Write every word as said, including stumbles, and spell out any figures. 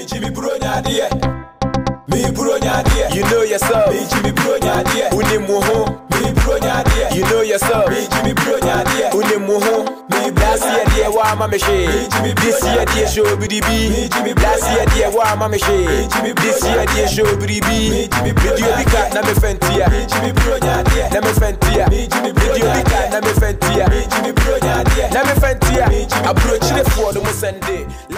Jimmy Bronya dear. Me Bronya dear. You know yourself. Me Jimmy Bronya dear. Unimuhu. Me Bronya dear. You know yourself. Me Jimmy Bronya dear. Unimuhu. Me Last year dear wa mama she. This year dear show B D B. Last year dear wa mama she. This year dear show B D B. Video bika na me fentia. Me Jimmy Bronya dear. Na me fentia. Video bika na me fentia. Me Jimmy Bronya dear. Na me fentia. Approach the for the Sunday.